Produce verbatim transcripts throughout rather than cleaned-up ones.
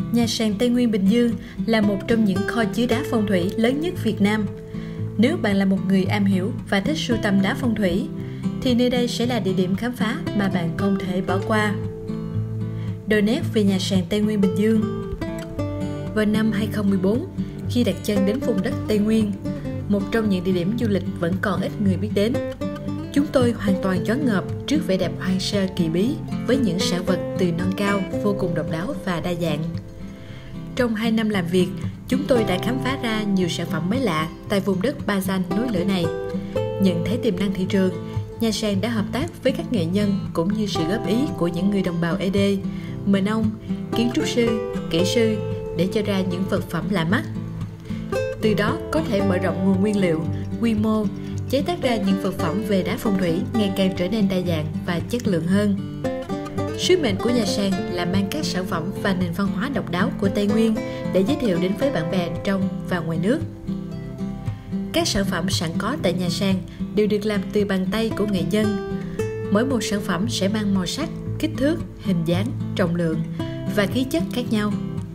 Nhà sàn Tây Nguyên Bình Dương là một trong những kho chứa đá phong thủy lớn nhất Việt Nam. Nếu bạn là một người am hiểu và thích sưu tầm đá phong thủy, thì nơi đây sẽ là địa điểm khám phá mà bạn không thể bỏ qua. Đôi nét về nhà sàn Tây Nguyên Bình Dương. Vào năm hai không một bốn, khi đặt chân đến vùng đất Tây Nguyên, một trong những địa điểm du lịch vẫn còn ít người biết đến, chúng tôi hoàn toàn choáng ngợp trước vẻ đẹp hoang sơ kỳ bí với những sản vật từ non cao vô cùng độc đáo và đa dạng. Trong hai năm làm việc, chúng tôi đã khám phá ra nhiều sản phẩm mới lạ tại vùng đất ba gian núi lửa này. Nhận thấy tiềm năng thị trường, nhà sàn đã hợp tác với các nghệ nhân cũng như sự góp ý của những người đồng bào Ê Đê, Mờ Nông, kiến trúc sư, kỹ sư để cho ra những vật phẩm lạ mắt. Từ đó có thể mở rộng nguồn nguyên liệu, quy mô, chế tác ra những vật phẩm về đá phong thủy ngày càng trở nên đa dạng và chất lượng hơn. Sứ mệnh của nhà sàn là mang các sản phẩm và nền văn hóa độc đáo của Tây Nguyên để giới thiệu đến với bạn bè trong và ngoài nước. Các sản phẩm sẵn có tại nhà sàn đều được làm từ bàn tay của nghệ nhân. Mỗi một sản phẩm sẽ mang màu sắc, kích thước, hình dáng, trọng lượng và khí chất khác nhau.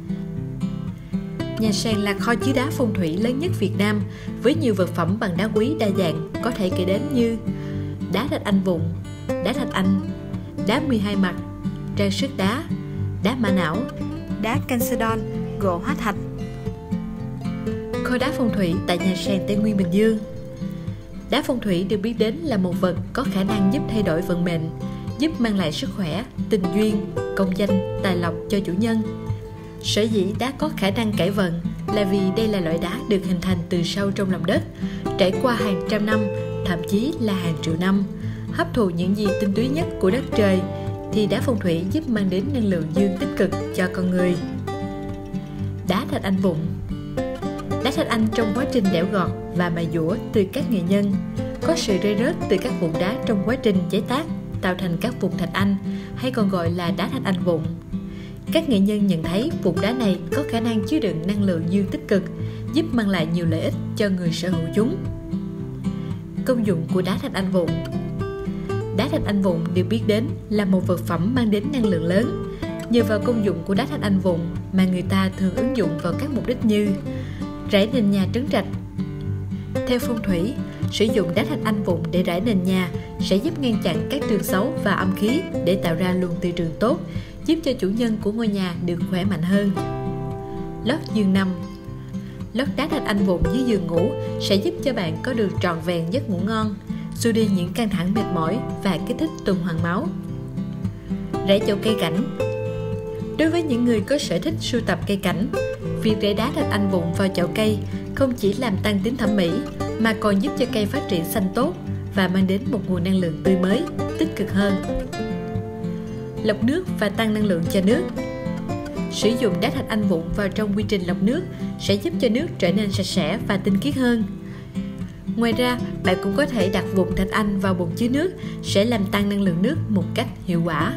Nhà sàn là kho chứa đá phong thủy lớn nhất Việt Nam với nhiều vật phẩm bằng đá quý đa dạng có thể kể đến như đá thạch anh vụn, đá thạch anh, đá mười hai mặt, trang sức đá, đá mã não, đá Chalcedon, gỗ hóa thạch. Kho đá phong thủy tại nhà sàn Tây Nguyên Bình Dương. Đá phong thủy được biết đến là một vật có khả năng giúp thay đổi vận mệnh, giúp mang lại sức khỏe, tình duyên, công danh, tài lộc cho chủ nhân. Sở dĩ đá có khả năng cải vận là vì đây là loại đá được hình thành từ sâu trong lòng đất, trải qua hàng trăm năm, thậm chí là hàng triệu năm, hấp thụ những gì tinh túy nhất của đất trời, thì đá phong thủy giúp mang đến năng lượng dương tích cực cho con người. Đá thạch anh vụn. Đá thạch anh trong quá trình đẽo gọt và mài dũa từ các nghệ nhân, có sự rơi rớt từ các vụn đá trong quá trình chế tác, tạo thành các vụn thạch anh, hay còn gọi là đá thạch anh vụn. Các nghệ nhân nhận thấy vụn đá này có khả năng chứa đựng năng lượng dương tích cực, giúp mang lại nhiều lợi ích cho người sở hữu chúng. Công dụng của đá thạch anh vụn. Đá thạch anh vụn được biết đến là một vật phẩm mang đến năng lượng lớn. Nhờ vào công dụng của đá thạch anh vụn mà người ta thường ứng dụng vào các mục đích như rải nền nhà trấn trạch. Theo phong thủy, sử dụng đá thạch anh vụn để rải nền nhà sẽ giúp ngăn chặn các trường xấu và âm khí để tạo ra luồng từ trường tốt, giúp cho chủ nhân của ngôi nhà được khỏe mạnh hơn. Lót giường nằm. Lót đá thạch anh vụn dưới giường ngủ sẽ giúp cho bạn có được trọn vẹn giấc ngủ ngon, xua đi những căng thẳng mệt mỏi và kích thích tuần hoàn máu. Rải chậu cây cảnh. Đối với những người có sở thích sưu tập cây cảnh, việc rải đá thạch anh vụn vào chậu cây không chỉ làm tăng tính thẩm mỹ mà còn giúp cho cây phát triển xanh tốt và mang đến một nguồn năng lượng tươi mới, tích cực hơn. Lọc nước và tăng năng lượng cho nước. Sử dụng đá thạch anh vụn vào trong quy trình lọc nước sẽ giúp cho nước trở nên sạch sẽ và tinh khiết hơn. Ngoài ra, bạn cũng có thể đặt vụn thạch anh vào bồn chứa nước sẽ làm tăng năng lượng nước một cách hiệu quả.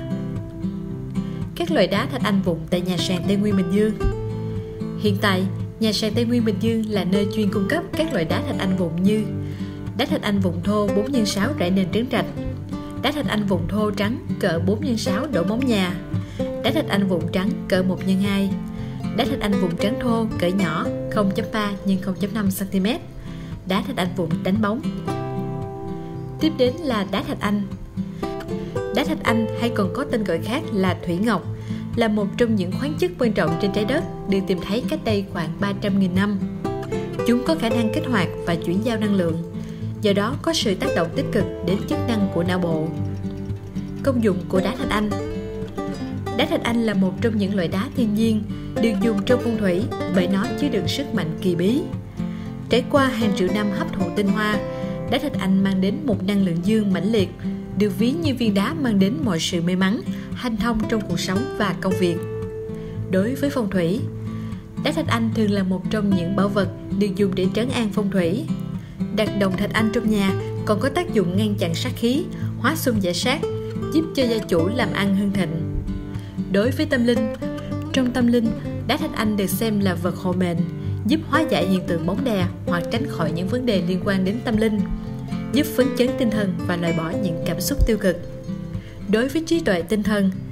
Các loại đá thạch anh vụn tại nhà sàn Tây Nguyên Bình Dương. Hiện tại, nhà sàn Tây Nguyên Bình Dương là nơi chuyên cung cấp các loại đá thạch anh vụn như đá thạch anh vụn thô bốn nhân sáu rải nền trấn trạch, đá thạch anh vụn thô trắng cỡ bốn nhân sáu đổ móng nhà, đá thạch anh vụn trắng cỡ một nhân hai, đá thạch anh vụn trắng thô cỡ nhỏ không phẩy ba nhân không phẩy năm xăng ti mét, đá thạch anh vụn đánh bóng. Tiếp đến là đá thạch anh. Đá thạch anh hay còn có tên gọi khác là thủy ngọc, là một trong những khoáng chất quan trọng trên trái đất được tìm thấy cách đây khoảng ba trăm nghìn năm. Chúng có khả năng kích hoạt và chuyển giao năng lượng, do đó có sự tác động tích cực đến chức năng của não bộ. Công dụng của đá thạch anh. Đá thạch anh là một trong những loại đá thiên nhiên được dùng trong phong thủy bởi nó chứa đựng sức mạnh kỳ bí. Trải qua hàng triệu năm hấp thụ tinh hoa, đá thạch anh mang đến một năng lượng dương mãnh liệt, được ví như viên đá mang đến mọi sự may mắn, hanh thông trong cuộc sống và công việc. Đối với phong thủy, đá thạch anh thường là một trong những bảo vật được dùng để trấn an phong thủy. Đặt đồng thạch anh trong nhà còn có tác dụng ngăn chặn sát khí, hóa xung giải sát, giúp cho gia chủ làm ăn hưng thịnh. Đối với tâm linh, trong tâm linh, đá thạch anh được xem là vật hộ mệnh, giúp hóa giải hiện tượng bóng đè hoặc tránh khỏi những vấn đề liên quan đến tâm linh, giúp phấn chấn tinh thần và loại bỏ những cảm xúc tiêu cực. Đối với trí tuệ tinh thần,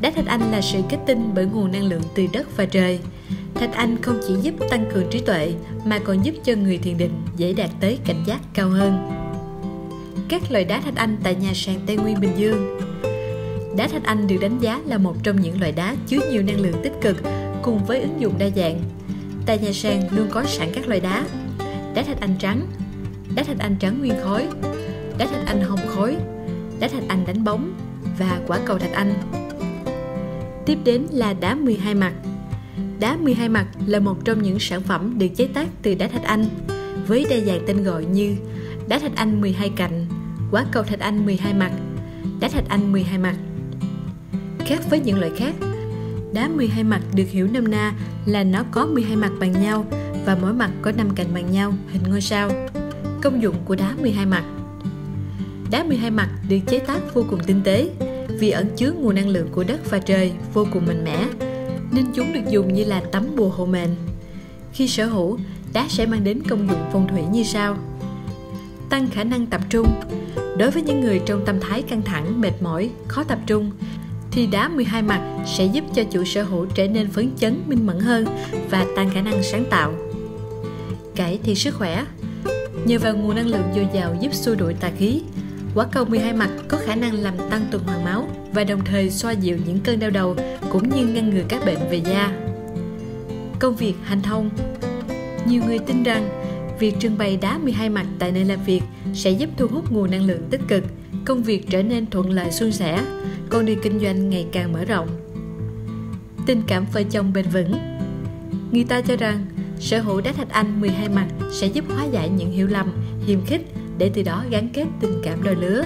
Đá thạch anh là sự kết tinh bởi nguồn năng lượng từ đất và trời. Thạch anh không chỉ giúp tăng cường trí tuệ mà còn giúp cho người thiền định dễ đạt tới cảnh giác cao hơn. Các loại đá thạch anh tại nhà sàn Tây Nguyên, Bình Dương. Đá thạch anh được đánh giá là một trong những loại đá chứa nhiều năng lượng tích cực cùng với ứng dụng đa dạng. Tại nhà sàn luôn có sẵn các loại đá: đá thạch anh trắng, đá thạch anh trắng nguyên khối, đá thạch anh hồng khối, đá thạch anh đánh bóng và quả cầu thạch anh. Tiếp đến là đá mười hai mặt. Đá mười hai mặt là một trong những sản phẩm được chế tác từ đá thạch anh, với đa dạng tên gọi như đá thạch anh mười hai cạnh, quả cầu thạch anh mười hai mặt, đá thạch anh mười hai mặt. Khác với những loại khác, đá mười hai mặt được hiểu nôm na là nó có mười hai mặt bằng nhau và mỗi mặt có năm cạnh bằng nhau, hình ngôi sao. Công dụng của đá mười hai mặt. Đá mười hai mặt được chế tác vô cùng tinh tế vì ẩn chứa nguồn năng lượng của đất và trời vô cùng mạnh mẽ, nên chúng được dùng như là tấm bùa hộ mệnh. Khi sở hữu, đá sẽ mang đến công dụng phong thủy như sau: tăng khả năng tập trung. Đối với những người trong tâm thái căng thẳng, mệt mỏi, khó tập trung, thì đá mười hai mặt sẽ giúp cho chủ sở hữu trở nên phấn chấn, minh mẫn hơn và tăng khả năng sáng tạo. Cải thiện sức khỏe. Nhờ vào nguồn năng lượng dồi dào giúp xua đuổi tà khí, quả cầu mười hai mặt có khả năng làm tăng tuần hoàn máu và đồng thời xoa dịu những cơn đau đầu cũng như ngăn ngừa các bệnh về da. Công việc hanh thông. Nhiều người tin rằng việc trưng bày đá mười hai mặt tại nơi làm việc sẽ giúp thu hút nguồn năng lượng tích cực, công việc trở nên thuận lợi suôn sẻ, con đường kinh doanh ngày càng mở rộng. Tình cảm vợ chồng bền vững. Người ta cho rằng sở hữu đá thạch anh mười hai mặt sẽ giúp hóa giải những hiểu lầm, hiềm khích để từ đó gắn kết tình cảm đôi lứa.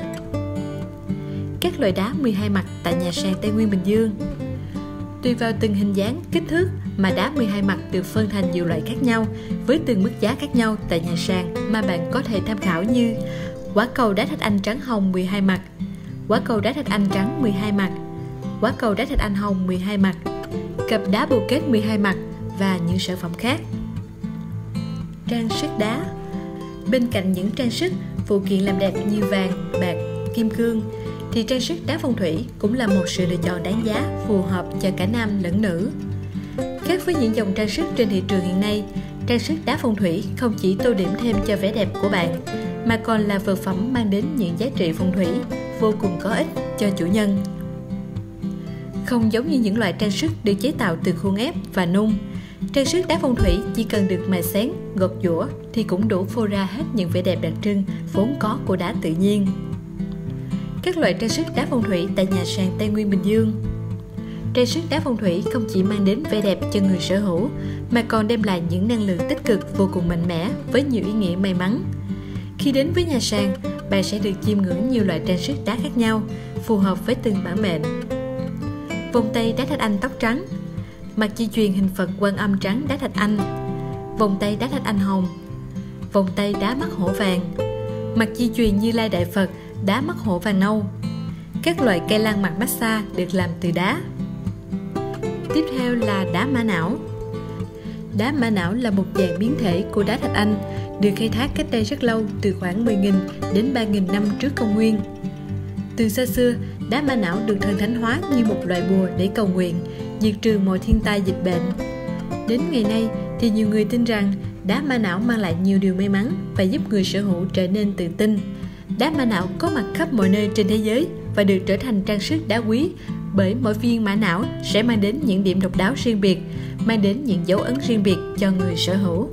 Các loại đá mười hai mặt tại nhà sàn Tây Nguyên, Bình Dương. Tùy vào từng hình dáng, kích thước mà đá mười hai mặt được phân thành nhiều loại khác nhau với từng mức giá khác nhau tại nhà sàn mà bạn có thể tham khảo như quả cầu đá thạch anh trắng hồng mười hai mặt, quả cầu đá thạch anh trắng mười hai mặt, quả cầu đá thạch anh hồng mười hai mặt, cặp đá bồ kết mười hai mặt và những sản phẩm khác. Trang sức đá. Bên cạnh những trang sức, phụ kiện làm đẹp như vàng, bạc, kim cương, thì trang sức đá phong thủy cũng là một sự lựa chọn đáng giá, phù hợp cho cả nam lẫn nữ. Khác với những dòng trang sức trên thị trường hiện nay, trang sức đá phong thủy không chỉ tô điểm thêm cho vẻ đẹp của bạn, mà còn là vật phẩm mang đến những giá trị phong thủy vô cùng có ích cho chủ nhân. Không giống như những loại trang sức được chế tạo từ khuôn ép và nung, trang sức đá phong thủy chỉ cần được mài xén, gọt giũa thì cũng đủ phô ra hết những vẻ đẹp đặc trưng vốn có của đá tự nhiên. Các loại trang sức đá phong thủy tại nhà sàn Tây Nguyên, Bình Dương. Trang sức đá phong thủy không chỉ mang đến vẻ đẹp cho người sở hữu, mà còn đem lại những năng lượng tích cực vô cùng mạnh mẽ với nhiều ý nghĩa may mắn. Khi đến với nhà sàn, bạn sẽ được chiêm ngưỡng nhiều loại trang sức đá khác nhau, phù hợp với từng bản mệnh. Vòng tay đá thạch anh tóc trắng, mặt chi chuyền hình Phật Quan Âm trắng đá thạch anh, vòng tay đá thạch anh hồng, vòng tay đá mắt hổ vàng, mặt chi chuyền Như Lai Đại Phật đá mắt hổ vàng nâu. Các loại cây lan mặt massage được làm từ đá. Tiếp theo là đá mã não. Đá mã não là một dạng biến thể của đá thạch anh, được khai thác cách đây rất lâu, từ khoảng mười nghìn đến ba nghìn năm trước công nguyên. Từ xa xưa, đá mã não được thần thánh hóa như một loại bùa để cầu nguyện, diệt trừ mọi thiên tai dịch bệnh. Đến ngày nay thì nhiều người tin rằng đá mã não mang lại nhiều điều may mắn và giúp người sở hữu trở nên tự tin. Đá mã não có mặt khắp mọi nơi trên thế giới và được trở thành trang sức đá quý bởi mỗi viên mã não sẽ mang đến những điểm độc đáo riêng biệt, mang đến những dấu ấn riêng biệt cho người sở hữu.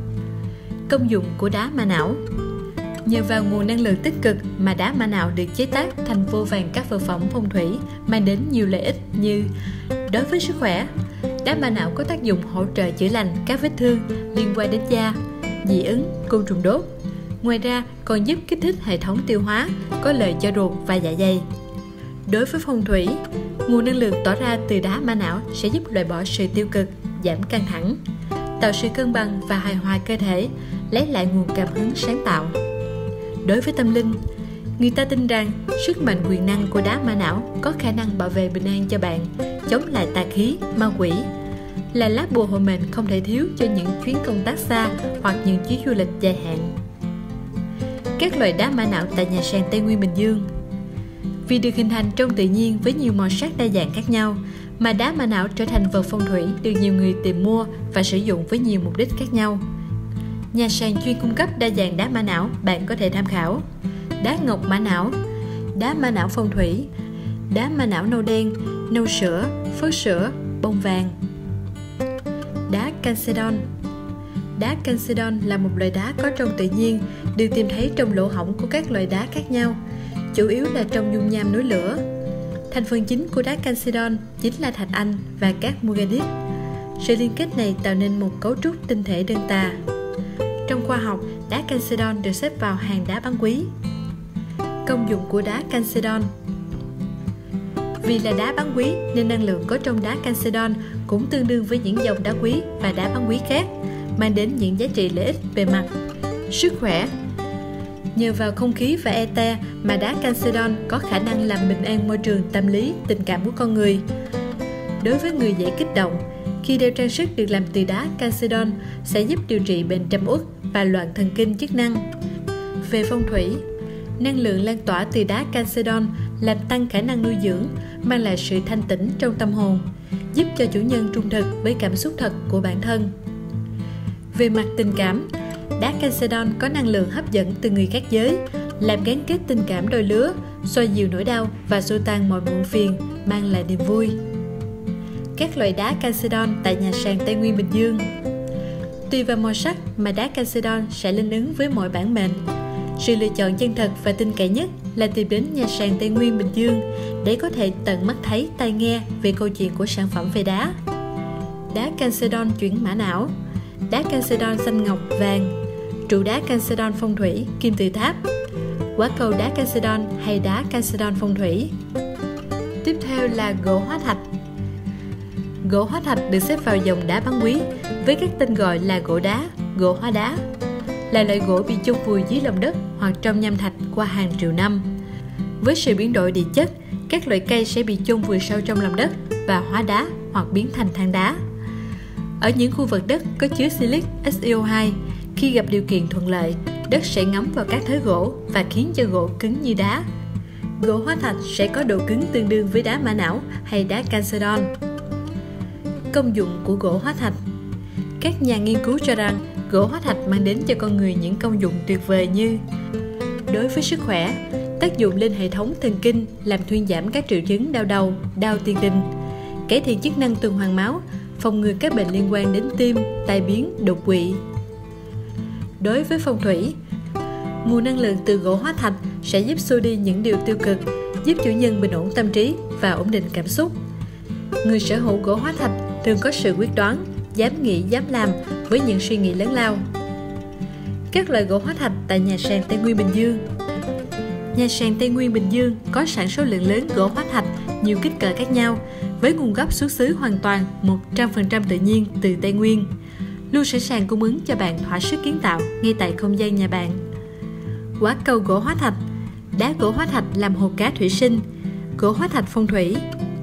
Công dụng của đá mã não. Nhờ vào nguồn năng lượng tích cực mà đá mã não được chế tác thành vô vàn các vật phẩm phong thủy, mang đến nhiều lợi ích như: đối với sức khỏe, đá mã não có tác dụng hỗ trợ chữa lành các vết thương liên quan đến da, dị ứng, côn trùng đốt. Ngoài ra còn giúp kích thích hệ thống tiêu hóa, có lợi cho ruột và dạ dày. Đối với phong thủy, nguồn năng lượng tỏa ra từ đá mã não sẽ giúp loại bỏ sự tiêu cực, giảm căng thẳng, tạo sự cân bằng và hài hòa cơ thể, lấy lại nguồn cảm hứng sáng tạo. Đối với tâm linh, người ta tin rằng sức mạnh quyền năng của đá mã não có khả năng bảo vệ bình an cho bạn, chống lại tà khí, ma quỷ, là lá bùa hộ mệnh không thể thiếu cho những chuyến công tác xa hoặc những chuyến du lịch dài hạn. Các loại đá mã não tại nhà sàn Tây Nguyên, Bình Dương. Vì được hình thành trong tự nhiên với nhiều màu sắc đa dạng khác nhau, mà đá mã não trở thành vật phong thủy được nhiều người tìm mua và sử dụng với nhiều mục đích khác nhau. Nhà sàn chuyên cung cấp đa dạng đá mã não bạn có thể tham khảo: đá ngọc mã não, đá mã não phong thủy, đá mã não nâu đen, nâu sữa, phớt sữa, bông vàng. Đá Chalcedon. Đá Chalcedon là một loại đá có trong tự nhiên, được tìm thấy trong lỗ hổng của các loại đá khác nhau, chủ yếu là trong dung nham núi lửa. Thành phần chính của đá Chalcedon chính là thạch anh và các manganese. Sự liên kết này tạo nên một cấu trúc tinh thể đơn tà. Trong khoa học, đá Chalcedon được xếp vào hàng đá bán quý. Công dụng của đá Chalcedon. Vì là đá bán quý nên năng lượng có trong đá Chalcedon cũng tương đương với những dòng đá quý và đá bán quý khác, mang đến những giá trị lợi ích về mặt sức khỏe. Nhờ vào không khí và ether mà đá Chalcedon có khả năng làm bình an môi trường tâm lý, tình cảm của con người. Đối với người dễ kích động, khi đeo trang sức được làm từ đá Chalcedon sẽ giúp điều trị bệnh trầm uất và loạn thần kinh chức năng. Về phong thủy, năng lượng lan tỏa từ đá Chalcedon làm tăng khả năng nuôi dưỡng, mang lại sự thanh tĩnh trong tâm hồn, giúp cho chủ nhân trung thực với cảm xúc thật của bản thân. Về mặt tình cảm, đá Chalcedon có năng lượng hấp dẫn từ người khác giới, làm gắn kết tình cảm đôi lứa, xoa dịu nỗi đau và xua tan mọi muộn phiền, mang lại niềm vui. Các loại đá Chalcedon tại nhà sàn Tây Nguyên Bình Dương. Tùy vào màu sắc mà đá Chalcedon sẽ linh ứng với mọi bản mệnh. Sự lựa chọn chân thật và tin cậy nhất là tìm đến nhà sàn Tây Nguyên Bình Dương để có thể tận mắt thấy, tai nghe về câu chuyện của sản phẩm về đá. Đá Chalcedon chuyển mã não, đá Chalcedon xanh ngọc vàng, trụ đá Chalcedon phong thủy kim tự tháp, quả cầu đá Chalcedon hay đá Chalcedon phong thủy. Tiếp theo là gỗ hóa thạch. Gỗ hóa thạch được xếp vào dòng đá bán quý với các tên gọi là gỗ đá, gỗ hóa đá, là loại gỗ bị chôn vùi dưới lòng đất hoặc trong nham thạch qua hàng triệu năm. Với sự biến đổi địa chất, các loại cây sẽ bị chôn vùi sâu trong lòng đất và hóa đá hoặc biến thành than đá. Ở những khu vực đất có chứa silic S i O hai, khi gặp điều kiện thuận lợi, đất sẽ ngấm vào các thớ gỗ và khiến cho gỗ cứng như đá. Gỗ hóa thạch sẽ có độ cứng tương đương với đá mã não hay đá Chalcedon. Công dụng của gỗ hóa thạch. Các nhà nghiên cứu cho rằng gỗ hóa thạch mang đến cho con người những công dụng tuyệt vời như: đối với sức khỏe, tác dụng lên hệ thống thần kinh, làm thuyên giảm các triệu chứng đau đầu, đau tiền đình, cải thiện chức năng tuần hoàn máu, phòng ngừa các bệnh liên quan đến tim, tai biến, đột quỵ. Đối với phong thủy, nguồn năng lượng từ gỗ hóa thạch sẽ giúp xua đi những điều tiêu cực, giúp chủ nhân bình ổn tâm trí và ổn định cảm xúc. Người sở hữu gỗ hóa thạch thường có sự quyết đoán, dám nghĩ, dám làm với những suy nghĩ lớn lao. Các loại gỗ hóa thạch tại nhà sàn Tây Nguyên Bình Dương. Nhà sàn Tây Nguyên Bình Dương có sản số lượng lớn gỗ hóa thạch nhiều kích cỡ khác nhau, với nguồn gốc xuất xứ hoàn toàn một trăm phần trăm tự nhiên từ Tây Nguyên, luôn sẵn sàng cung ứng cho bạn thỏa sức kiến tạo ngay tại không gian nhà bạn. Quả cầu gỗ hóa thạch. Đá gỗ hóa thạch làm hồ cá thủy sinh, gỗ hóa thạch phong thủy.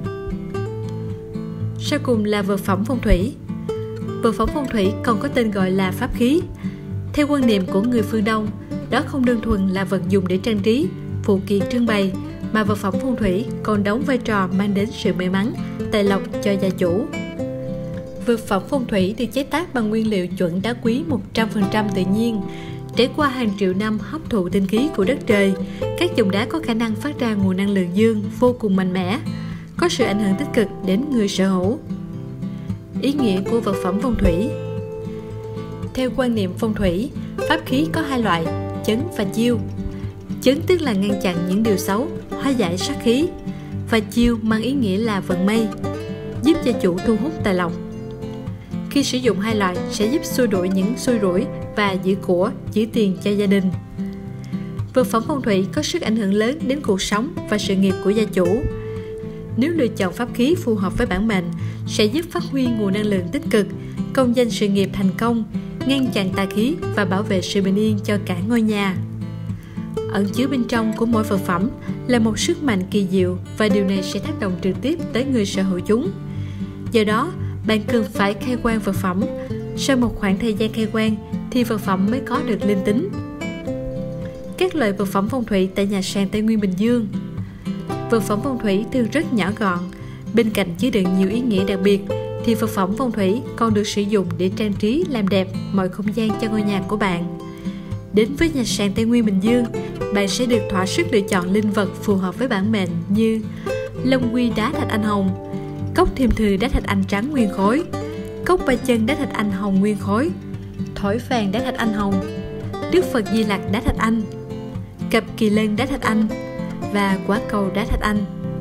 Sau cùng là vật phẩm phong thủy. Vật phẩm phong thủy còn có tên gọi là pháp khí. Theo quan niệm của người phương Đông, đó không đơn thuần là vật dùng để trang trí, phụ kiện trưng bày, mà vật phẩm phong thủy còn đóng vai trò mang đến sự may mắn, tài lộc cho gia chủ. Vật phẩm phong thủy được chế tác bằng nguyên liệu chuẩn đá quý một trăm phần trăm tự nhiên. Trải qua hàng triệu năm hấp thụ tinh khí của đất trời, các dòng đá có khả năng phát ra nguồn năng lượng dương vô cùng mạnh mẽ, có sự ảnh hưởng tích cực đến người sở hữu. Ý nghĩa của vật phẩm phong thủy. Theo quan niệm phong thủy, pháp khí có hai loại, chấn và chiêu. Chấn tức là ngăn chặn những điều xấu, hóa giải sát khí, và chiêu mang ý nghĩa là vận may, giúp gia chủ thu hút tài lộc. Khi sử dụng hai loại sẽ giúp xua đuổi những xui rủi và giữ của, giữ tiền cho gia đình. Vật phẩm phong thủy có sức ảnh hưởng lớn đến cuộc sống và sự nghiệp của gia chủ. Nếu lựa chọn pháp khí phù hợp với bản mệnh, sẽ giúp phát huy nguồn năng lượng tích cực, công danh sự nghiệp thành công, ngăn chặn tà khí và bảo vệ sự bình yên cho cả ngôi nhà. Ẩn chứa bên trong của mỗi vật phẩm là một sức mạnh kỳ diệu, và điều này sẽ tác động trực tiếp tới người sở hữu chúng. Do đó, bạn cần phải khai quang vật phẩm. Sau một khoảng thời gian khai quang thì vật phẩm mới có được linh tính. Các loại vật phẩm phong thủy tại nhà sàn Tây Nguyên Bình Dương. vật phẩm phong thủy thường rất nhỏ gọn. Bên cạnh chứa đựng nhiều ý nghĩa đặc biệt, thì vật phẩm phong thủy còn được sử dụng để trang trí làm đẹp mọi không gian cho ngôi nhà của bạn. Đến với nhà sàn Tây Nguyên Bình Dương, bạn sẽ được thỏa sức lựa chọn linh vật phù hợp với bản mệnh như Long Quy đá thạch anh hồng, Cốc Thiêm Thư đá thạch anh trắng nguyên khối, Cốc Ba Chân đá thạch anh hồng nguyên khối, Thỏi Vàng đá thạch anh hồng, Đức Phật Di Lặc đá thạch anh, Cặp Kỳ Lân đá thạch anh và Quả Cầu đá thạch anh.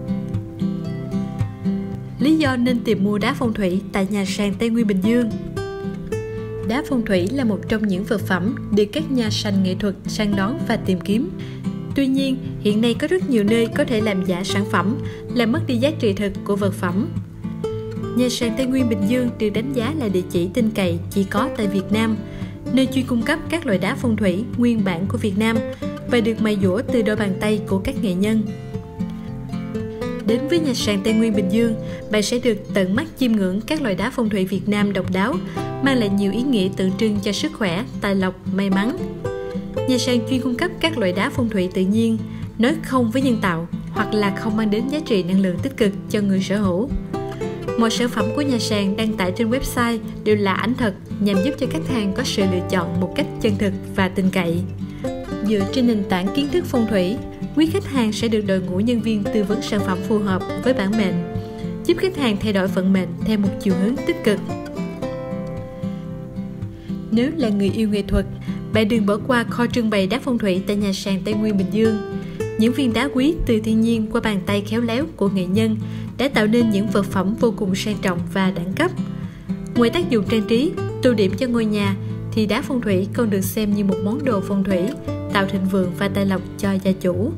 Lý do nên tìm mua đá phong thủy tại nhà sàn Tây Nguyên Bình Dương. Đá phong thủy là một trong những vật phẩm được các nhà sành nghệ thuật săn đón và tìm kiếm. Tuy nhiên, hiện nay có rất nhiều nơi có thể làm giả sản phẩm, làm mất đi giá trị thực của vật phẩm. Nhà sàn Tây Nguyên Bình Dương được đánh giá là địa chỉ tin cậy chỉ có tại Việt Nam, nơi chuyên cung cấp các loại đá phong thủy nguyên bản của Việt Nam và được mài dũa từ đôi bàn tay của các nghệ nhân. Đến với nhà sàn Tây Nguyên Bình Dương, bạn sẽ được tận mắt chiêm ngưỡng các loại đá phong thủy Việt Nam độc đáo, mang lại nhiều ý nghĩa tượng trưng cho sức khỏe, tài lộc, may mắn. Nhà sàn chuyên cung cấp các loại đá phong thủy tự nhiên, nói không với nhân tạo hoặc là không mang đến giá trị năng lượng tích cực cho người sở hữu. Mọi sản phẩm của nhà sàn đăng tải trên website đều là ảnh thật nhằm giúp cho khách hàng có sự lựa chọn một cách chân thực và tin cậy. Dựa trên nền tảng kiến thức phong thủy, quý khách hàng sẽ được đội ngũ nhân viên tư vấn sản phẩm phù hợp với bản mệnh, giúp khách hàng thay đổi vận mệnh theo một chiều hướng tích cực. Nếu là người yêu nghệ thuật, bạn đừng bỏ qua kho trưng bày đá phong thủy tại nhà sàn Tây Nguyên Bình Dương. Những viên đá quý từ thiên nhiên qua bàn tay khéo léo của nghệ nhân đã tạo nên những vật phẩm vô cùng sang trọng và đẳng cấp. Ngoài tác dụng trang trí, tô điểm cho ngôi nhà, thì đá phong thủy còn được xem như một món đồ phong thủy, tạo thịnh vượng và tài lộc cho gia chủ.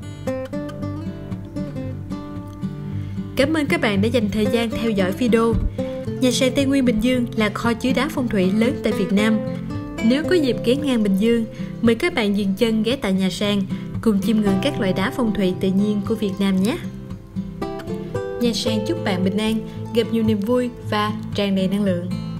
Cảm ơn các bạn đã dành thời gian theo dõi video. Nhà sàn Tây Nguyên Bình Dương là kho chứa đá phong thủy lớn tại Việt Nam. Nếu có dịp ghé ngang Bình Dương, mời các bạn dừng chân ghé tại nhà sàn, cùng chiêm ngưỡng các loại đá phong thủy tự nhiên của Việt Nam nhé. Nhà sàn chúc bạn bình an, gặp nhiều niềm vui và tràn đầy năng lượng.